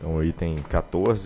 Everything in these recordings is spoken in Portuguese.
Então, item 14,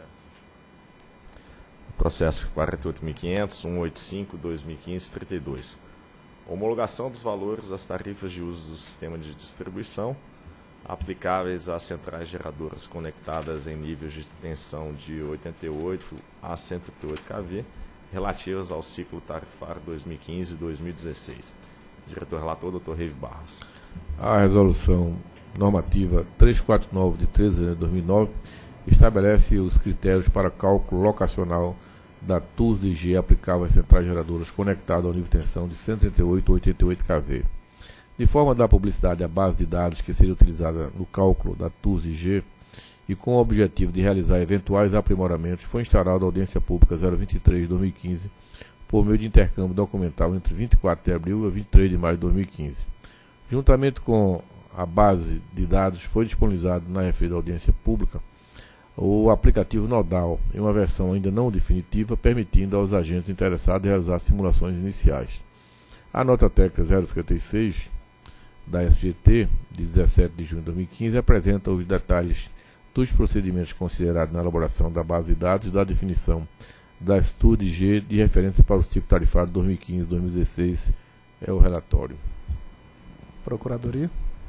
processo 48.500, 185, 2015, 32. Homologação dos valores das tarifas de uso do sistema de distribuição aplicáveis às centrais geradoras conectadas em níveis de tensão de 88 a 138 kV, relativas ao ciclo tarifário 2015-2016. Diretor relator, Dr. Reive Barros. A resolução normativa 349 de 13 de janeiro de 2009 estabelece os critérios para cálculo locacional da TUS-IG aplicável às centrais geradoras conectadas ao nível de tensão de 138 a 88 kV. De forma a dar publicidade à base de dados que seria utilizada no cálculo da TUS-IG e com o objetivo de realizar eventuais aprimoramentos, foi instaurada a audiência pública 023 de 2015 por meio de intercâmbio documental entre 24 de abril e 23 de maio de 2015. Juntamente com a base de dados, foi disponibilizado na referida audiência pública o aplicativo Nodal, em uma versão ainda não definitiva, permitindo aos agentes interessados realizar simulações iniciais. A nota técnica 056 da SGT, de 17 de junho de 2015, apresenta os detalhes dos procedimentos considerados na elaboração da base de dados e da definição da TUS-IG de referência para o ciclo tarifário 2015-2016. É o relatório. Procuradoria.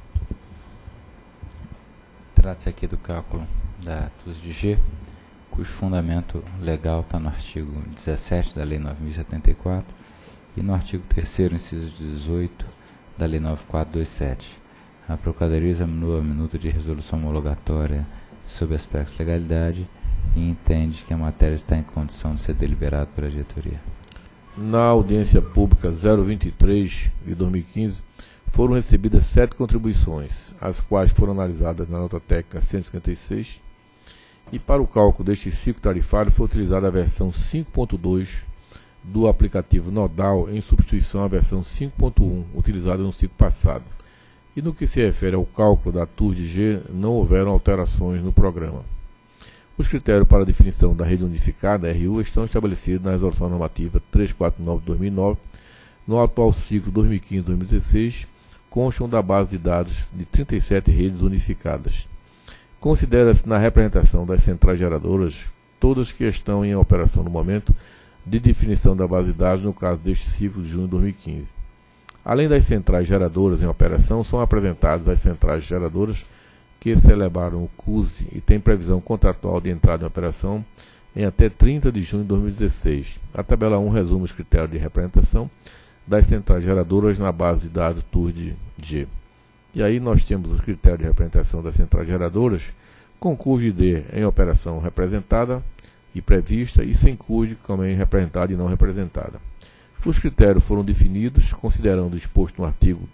Trata-se aqui do cálculo da TUS-IG, cujo fundamento legal está no artigo 17 da Lei 9.074 e no artigo 3º, inciso 18, da Lei 9427. A Procuradoria examinou a minuta de resolução homologatória sob aspectos de legalidade e entende que a matéria está em condição de ser deliberada pela diretoria. Na audiência pública 023 de 2015, foram recebidas 7 contribuições, as quais foram analisadas na nota técnica 156, e para o cálculo deste ciclo tarifário foi utilizada a versão 5.2 do aplicativo Nodal em substituição à versão 5.1 utilizada no ciclo passado. E no que se refere ao cálculo da TUS-IG, não houveram alterações no programa. Os critérios para a definição da rede unificada, RU, estão estabelecidos na Resolução Normativa 349 de 2009. No atual ciclo 2015-2016, constam da base de dados de 37 redes unificadas. Considera-se na representação das centrais geradoras, todas que estão em operação no momento de definição da base de dados no caso deste ciclo de junho de 2015. Além das centrais geradoras em operação, são apresentadas as centrais geradoras que celebraram o CUSE e têm previsão contratual de entrada em operação em até 30 de junho de 2016. A tabela 1 resume os critérios de representação das centrais geradoras na base de dados TUS-G. E aí nós temos os critérios de representação das centrais geradoras com CUSE-D em operação representada e prevista e sem CUSE também representada e não representada. Os critérios foram definidos considerando o exposto no artigo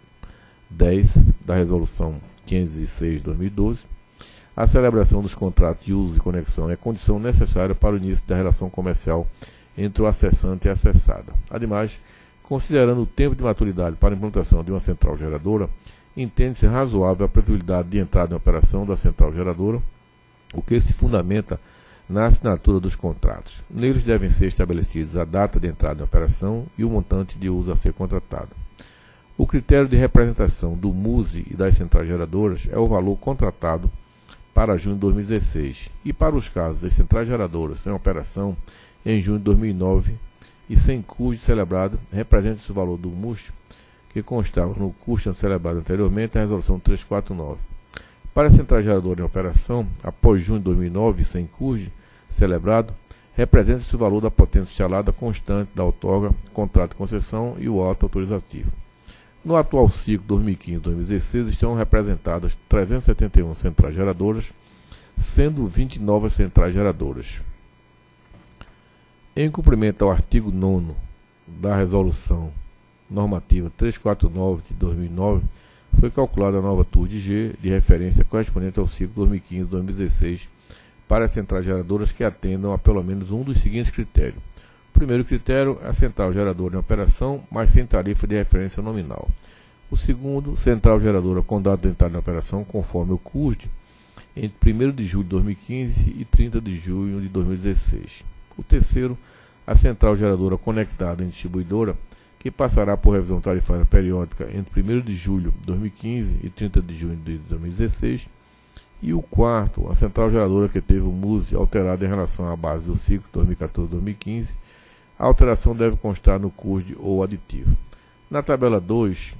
10 da Resolução 506 de 2012. A celebração dos contratos de uso e conexão é condição necessária para o início da relação comercial entre o acessante e a acessada. Ademais, considerando o tempo de maturidade para a implantação de uma central geradora, entende-se razoável a previsibilidade de entrada em operação da central geradora, o que se fundamenta na assinatura dos contratos. Neles devem ser estabelecidos a data de entrada em operação e o montante de uso a ser contratado. O critério de representação do MUSE e das centrais geradoras é o valor contratado para junho de 2016 e para os casos das centrais geradoras em operação em junho de 2009 e sem custo celebrado, representa-se o valor do MUSE que constava no custo celebrado anteriormente à Resolução 349. Para a central geradora em operação, após junho de 2009 e sem custo celebrado, representa-se o valor da potência instalada constante da outorga, contrato de concessão e o auto autorizativo. No atual ciclo 2015-2016 estão representadas 371 centrais geradoras, sendo 20 novas centrais geradoras. Em cumprimento ao artigo 9º da Resolução Normativa 349 de 2009, foi calculada a nova TUS-G de referência correspondente ao ciclo 2015-2016 para as centrais geradoras que atendam a pelo menos um dos seguintes critérios. O primeiro critério é a central geradora em operação, mas sem tarifa de referência nominal. O segundo, central geradora com data de entrada em operação conforme o CUSD entre 1º de julho de 2015 e 30 de junho de 2016. O terceiro, a central geradora conectada em distribuidora, que passará por revisão tarifária periódica entre 1º de julho de 2015 e 30 de junho de 2016. E o quarto, a central geradora que teve o MUSE alterado em relação à base do ciclo 2014-2015, a alteração deve constar no CUSD ou aditivo. Na tabela 2,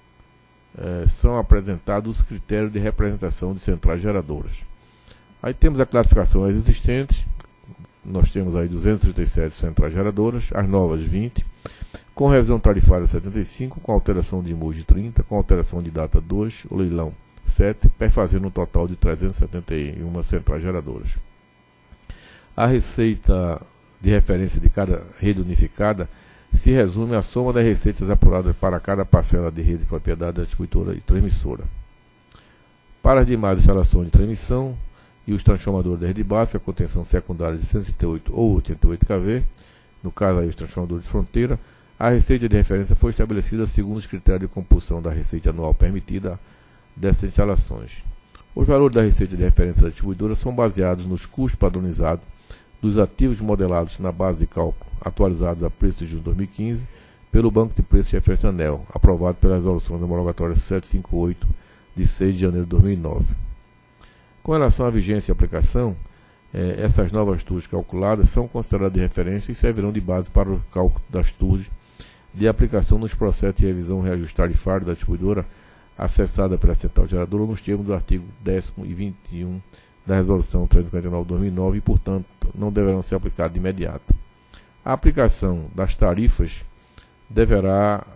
são apresentados os critérios de representação de centrais geradoras. Aí temos a classificação existentes, nós temos aí 237 centrais geradoras, as novas 20, com revisão tarifária 75, com alteração de MUSE 30, com alteração de data 2, o leilão 7, perfazendo um total de 371 centrais geradoras. A receita de referência de cada rede unificada se resume à soma das receitas apuradas para cada parcela de rede de propriedade da distribuidora e transmissora. Para as demais instalações de transmissão e os transformadores da rede básica, com tensão secundária de 138 ou 88 kV, no caso aí os transformadores de fronteira, a receita de referência foi estabelecida segundo os critérios de composição da receita anual permitida dessas instalações. Os valores da receita de referência da distribuidora são baseados nos custos padronizados dos ativos modelados na base de cálculo, atualizados a preço de junho de 2015, pelo Banco de Preços de Referência ANEEL, aprovado pela Resolução Homologatória 758, de 6 de janeiro de 2009. Com relação à vigência e aplicação, essas novas TURs calculadas são consideradas de referência e servirão de base para o cálculo das TURs de aplicação nos processos de revisão e reajuste tarifário da distribuidora acessada pela central geradora nos termos do artigo 10º e 21 da Resolução 359/2009 e, portanto, não deverão ser aplicados de imediato. A aplicação das tarifas deverá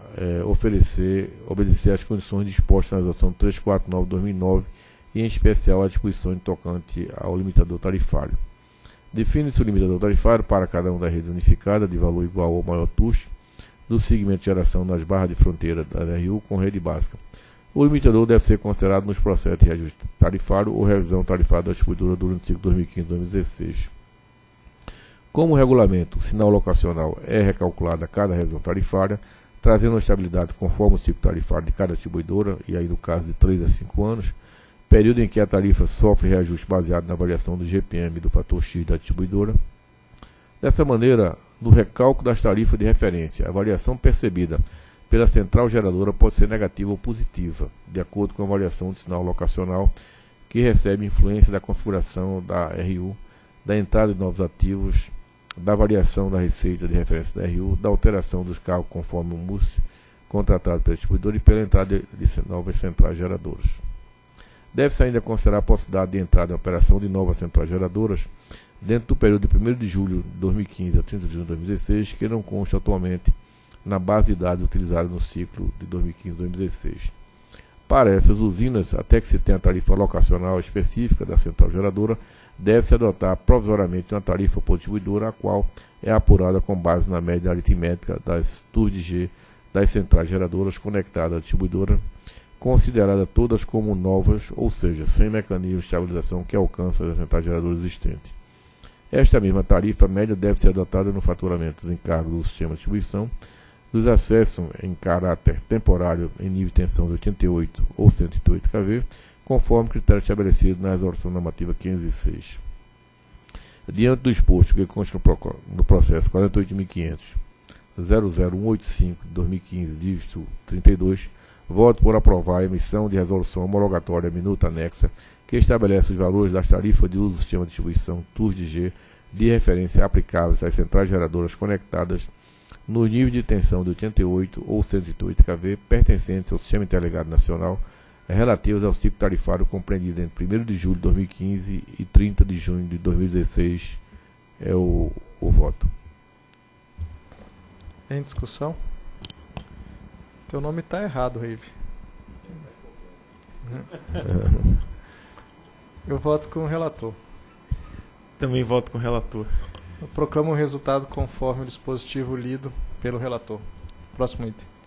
obedecer às condições dispostas na Resolução 349/2009 e, em especial, à disposição tocante ao limitador tarifário. Define-se o limitador tarifário para cada uma das redes unificadas de valor igual ou maior TUST do segmento de geração nas barras de fronteira da RU com rede básica. O limitador deve ser considerado nos processos de reajuste tarifário ou revisão tarifária da distribuidora durante o ciclo 2015-2016. Como o regulamento, o sinal locacional é recalculado a cada revisão tarifária, trazendo a estabilidade conforme o ciclo tarifário de cada distribuidora, e aí no caso de 3 a 5 anos, período em que a tarifa sofre reajuste baseado na variação do GPM e do fator X da distribuidora. Dessa maneira, no recálculo das tarifas de referência, a variação percebida pela central geradora pode ser negativa ou positiva, de acordo com a variação do sinal locacional, que recebe influência da configuração da RU, da entrada de novos ativos, da variação da receita de referência da RU, da alteração dos cálculos conforme o MUSE contratado pelo distribuidor e pela entrada de novas centrais geradoras. Deve-se ainda considerar a possibilidade de entrada em operação de novas centrais geradoras dentro do período de 1º de julho de 2015 a 30 de junho de 2016, que não consta atualmente na base de dados utilizada no ciclo de 2015-2016. Para essas usinas, até que se tenha a tarifa locacional específica da central geradora, deve-se adotar provisoriamente uma tarifa por distribuidora, a qual é apurada com base na média aritmética das TURs de G das centrais geradoras conectadas à distribuidora, consideradas todas como novas, ou seja, sem mecanismo de estabilização que alcança as centrais geradoras existentes. Esta mesma tarifa média deve ser adotada no faturamento dos encargos do sistema de distribuição, dos acessos em caráter temporário em nível de tensão de 88 ou 108 kV, conforme critério estabelecido na Resolução Normativa 506. Diante do exposto que consta no processo 48.500.00185 de 2015, dígito 32, voto por aprovar a emissão de resolução homologatória minuta anexa que estabelece os valores das tarifas de uso do sistema de distribuição TURs de G de referência aplicáveis às centrais geradoras conectadas no nível de tensão de 88 ou 108 kV pertencentes ao Sistema Interligado Nacional, relativos ao ciclo tarifário compreendido entre 1º de julho de 2015 e 30 de junho de 2016. É o voto. Em discussão? Teu nome está errado, Rive. Eu voto com o relator. Também voto com o relator. Eu proclamo o resultado conforme o dispositivo lido pelo relator. Próximo item.